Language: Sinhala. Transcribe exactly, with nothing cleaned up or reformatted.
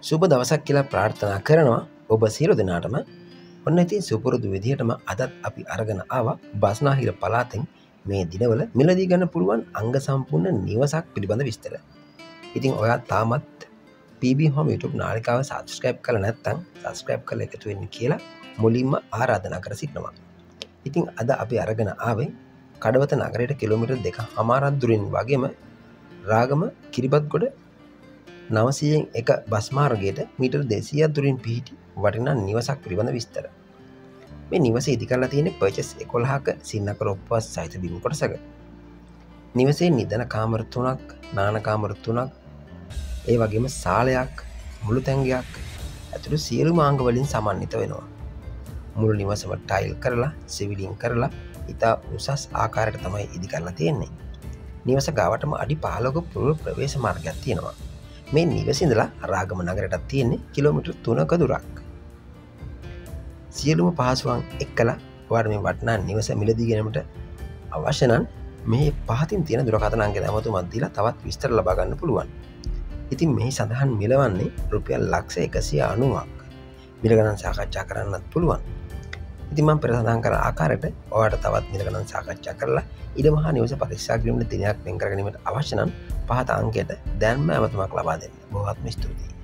සුබ දවසක් කියලා ප්‍රාර්ථනා කරනවා ඔබ සියලු දෙනාටම. ඔන්න ඉතින් සුපුරුදු විදිහටම අදත් අපි අරගෙන ආවා බස්නාහිර පළාතෙන් මේ දිනවල මිලදී ගන්න පුළුවන් අංග සම්පූර්ණ නිවසක් පිළිබඳ විස්තර. ඉතින් ඔයා තාමත් පී බී හෝම් YouTube නාලිකාව සබස්ක්‍රයිබ් කරලා නැත්නම් සබස්ක්‍රයිබ් කරලා එකතු වෙන්න කියලා මුලින්ම ආරාධනා කර සිටිනවා. ඉතින් අද අපි අරගෙන ආවේ කඩවත නගරයට කිලෝමීටර් දෙකමාරක් දුරින් වගේම රාගම කිරිබත්ගොඩ නවසීයෙන් එක බස් මාර්ගයට මීටර් දෙසීයක් දුරින් පිහිටි වටිනා නිවසක් පිළිබඳ විස්තර. මේ නිවස ඉදි කරලා තියෙන්නේ පර්චස් එකොළහක සින්නකර උපවාස සහිත බිම් කොටසක. නිවසේ නිදන කාමර තුනක්, නාන කාමර තුනක්, ඒ වගේම සාලයක්, මුළු තැන්ගයක් ඇතුළු සියලුම අංග වලින් සමන්විත වෙනවා. මුළු නිවසම ටයිල් කරලා, සිවිලින් කරලා ඉතා උසස් ආකාරයට තමයි ඉදි කරලා තියෙන්නේ. නිවස ගාවටම අඩි පහළොක පුළුල් ප්‍රවේශ මාර්ගයක් තියෙනවා. මේ නිවස ඉඳලා රාගම නගරයටත් තියෙන්නේ කිලෝමීටර් තුනක දුරක්. සියලුම පහසුකම් එක්කලා ඔයාලට මේ වටිනා නිවස මිලදී ගැනීමට අවශ්‍ය නම් මේ පහතින් තියෙන දුරකථන අංකය දැමතුමත් දීලා තවත් විස්තර ලබා ගන්න පුළුවන්. ඉතින් මෙහි සඳහන් මිලවන්නේ රුපියල් ලක්ෂ එකසිය අනූවක්. මිල ගණන් සාකච්ඡා කරන්නත් පුළුවන්. ඉතින් මම පෙර සඳහන් කරන ආකාරයට ඔයාලට තවත් මිල ගණන් සාකච්ඡා කරලා ඉඩමහා නිවස පරීක්ෂා කිරීමට දිනයක් වෙන් කර ගැනීමට අවශ්‍ය නම් පහත අංකයට දැන්ම ඇමතුමක් ලබා දෙන්න. බොහොත්ම ස්තුතියි.